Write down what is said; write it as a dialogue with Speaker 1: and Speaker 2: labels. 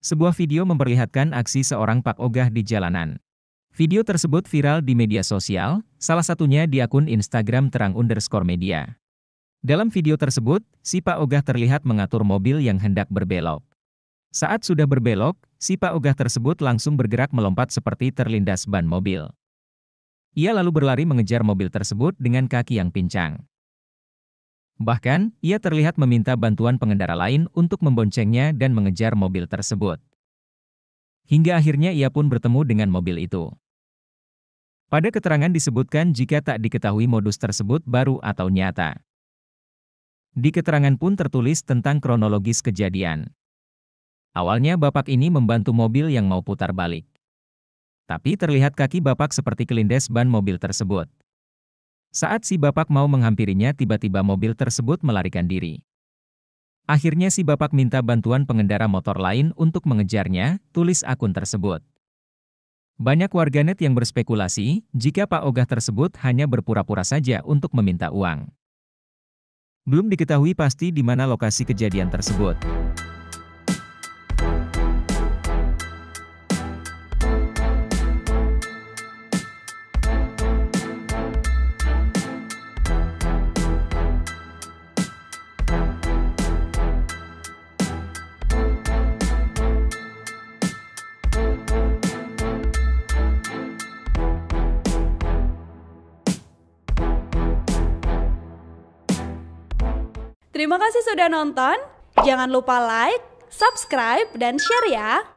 Speaker 1: Sebuah video memperlihatkan aksi seorang Pak Ogah di jalanan. Video tersebut viral di media sosial, salah satunya di akun Instagram terang_media. Dalam video tersebut, si Pak Ogah terlihat mengatur mobil yang hendak berbelok. Saat sudah berbelok, si Pak Ogah tersebut langsung bergerak melompat seperti terlindas ban mobil. Ia lalu berlari mengejar mobil tersebut dengan kaki yang pincang. Bahkan, ia terlihat meminta bantuan pengendara lain untuk memboncengnya dan mengejar mobil tersebut. Hingga akhirnya ia pun bertemu dengan mobil itu. Pada keterangan disebutkan jika tak diketahui modus tersebut baru atau nyata. Di keterangan pun tertulis tentang kronologis kejadian. Awalnya bapak ini membantu mobil yang mau putar balik. Tapi terlihat kaki bapak seperti kelindes ban mobil tersebut. Saat si bapak mau menghampirinya, tiba-tiba mobil tersebut melarikan diri. Akhirnya si bapak minta bantuan pengendara motor lain untuk mengejarnya, tulis akun tersebut. Banyak warganet yang berspekulasi jika Pak Ogah tersebut hanya berpura-pura saja untuk meminta uang. Belum diketahui pasti di mana lokasi kejadian tersebut.
Speaker 2: Terima kasih sudah nonton. Jangan lupa like, subscribe, dan share ya.